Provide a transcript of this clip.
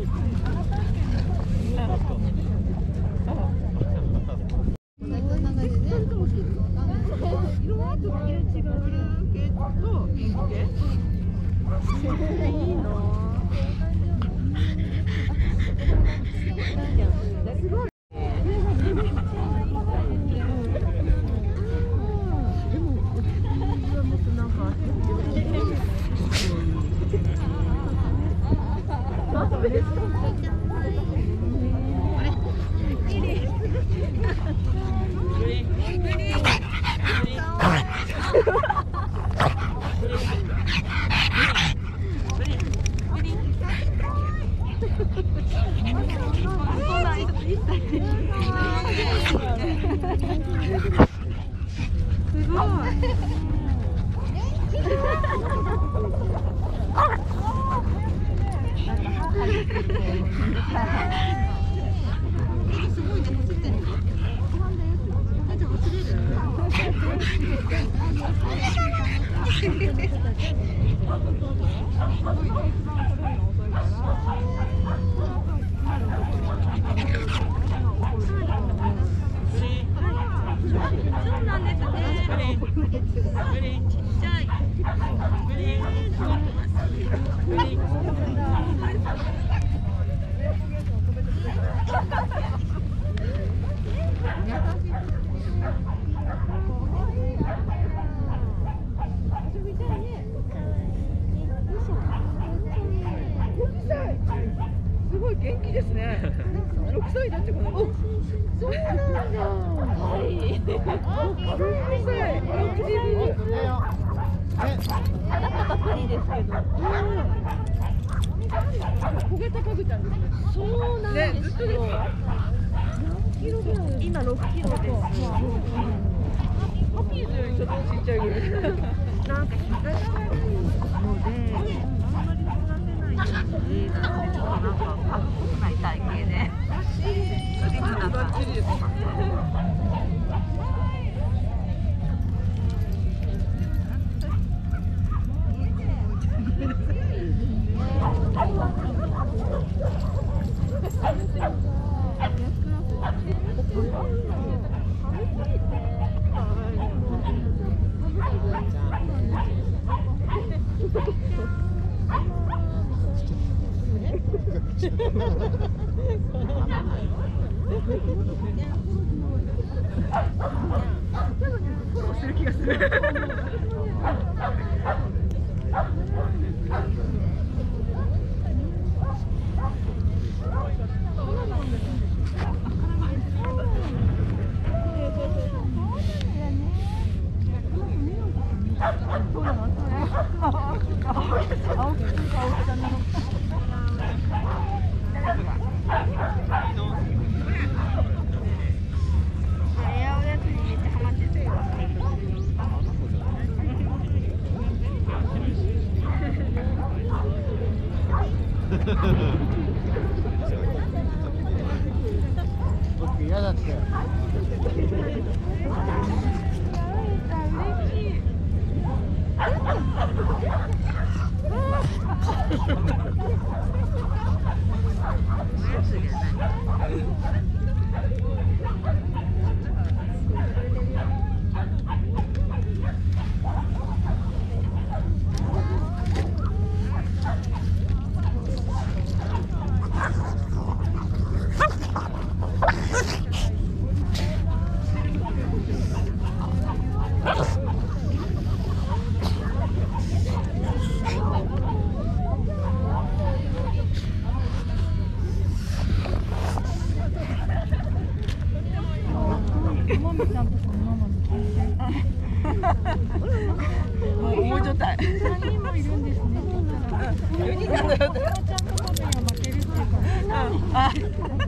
すごい元気ですね。6歳だってこの子。そうなんだ。はい。6歳。高くいいですけど。小型パグちゃんですね。そうなんですよ。何キロぐらい？今6キロです。パピーズよりちょっとちっちゃいぐらい。なんか膝が悪いので、あんまり育てないんですね。なんかちょっとなんかパグっぽくない体型で。スリムな感じです。してる気がする。僕嫌だって。もう重い状態。3人もいるんですね。4人なんだよ。ちゃんと多分負けるっていうか。